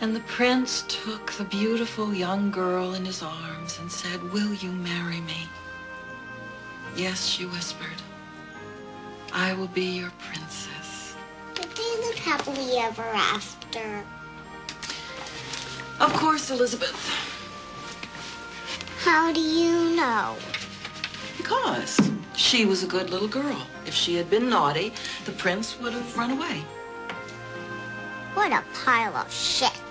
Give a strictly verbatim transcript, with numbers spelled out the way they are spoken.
And the prince took the beautiful young girl in his arms and said, "Will you marry me?" "Yes," she whispered. "I will be your princess." Did they live happily ever after? Of course, Elizabeth. How do you know? Because she was a good little girl. If she had been naughty, the prince would have run away. What a pile of shit.